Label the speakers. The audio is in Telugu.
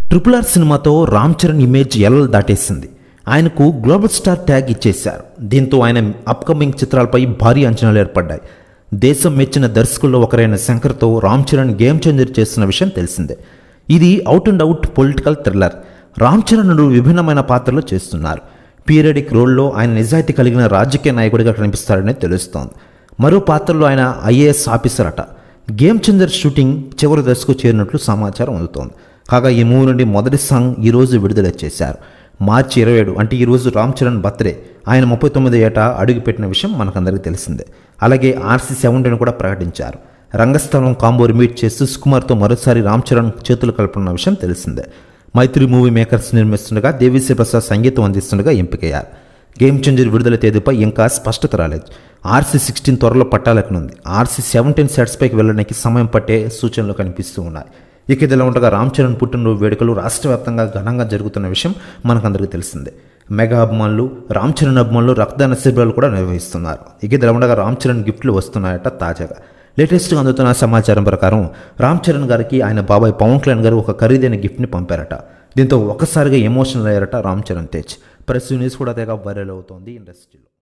Speaker 1: RRR సినిమాతో రామ్ చరణ్ ఇమేజ్ ఎల్లలు దాటేసింది. ఆయనకు గ్లోబల్ స్టార్ ట్యాగ్ ఇచ్చేశారు. దీంతో ఆయన అప్కమింగ్ చిత్రాలపై భారీ అంచనాలు ఏర్పడ్డాయి. దేశం మెచ్చిన దర్శకుల్లో ఒకరైన శంకర్తో రామ్ చరణ్ గేమ్ చేంజర్ చేస్తున్న విషయం తెలిసిందే. ఇది out and out political thriller. Ram Charan విభిన్నమైన పాత్రలు చేస్తున్నారు. పీరియడిక్ రోల్లో ఆయన నిజాయితీ కలిగిన రాజకీయ నాయకుడిగా కనిపిస్తారని తెలుస్తోంది. మరో పాత్రలో ఆయన IAS ఆఫీసర్ అట. గేమ్ చేంజర్ షూటింగ్ చివరి దశకు చేరినట్లు సమాచారం అందుతోంది. కాగా ఈ మూవీ నుండి మొదటి సాంగ్ ఈరోజు విడుదల చేశారు. మార్చి 27 అంటే ఈరోజు రామ్ చరణ్ బర్త్డే. ఆయన 39 ఏట అడుగుపెట్టిన విషయం మనకందరికీ తెలిసిందే. అలాగే RC-17 కూడా ప్రకటించారు. రంగస్థలం కాంబో రిమీట్ చేస్తూ సుకుమార్తో మరోసారి రామ్ చరణ్ చేతులు కలుపుతున్న విషయం తెలిసిందే. మైత్రి మూవీ మేకర్స్ నిర్మిస్తుండగా దేవిశ్రీ ప్రసాద్ సంగీతం అందిస్తుండగా ఎంపికయ్యారు. గేమ్ చేంజర్ విడుదల తేదీపై ఇంకా స్పష్టత రాలేదు. RC-16 త్వరలో పట్టాలెక్కనుంది. RC-17 సెట్స్పైకి వెళ్ళడానికి సమయం పట్టే సూచనలు కనిపిస్తూ ఉన్నాయి. ఇక ఇదిలా ఉండగా రామ్ చరణ్ పుట్టినరోజు వేడుకలు రాష్ట్ర వ్యాప్తంగా ఘనంగా జరుగుతున్న విషయం మనకందరికీ తెలిసిందే. మెగా అభిమానులు, రామ్ చరణ్ అభిమానులు రక్తదాన శిబిరాలు కూడా నిర్వహిస్తున్నారు. ఇక ఇదిలా ఉండగా రామ్ చరణ్ గిఫ్ట్లు వస్తున్నాయట. తాజాగా లేటెస్ట్గా అందుతున్న సమాచారం ప్రకారం రామ్ చరణ్ గారికి ఆయన బాబాయ్ పవన్ కళ్యాణ్ గారు ఒక ఖరీదైన గిఫ్ట్ని పంపారట. దీంతో ఒక్కసారిగా ఎమోషనల్ అయ్యారట రామ్ చరణ్ తేజ్. ప్రెస్ న్యూస్ కూడా తెగ వైరల్ అవుతోంది ఇండస్ట్రీలో.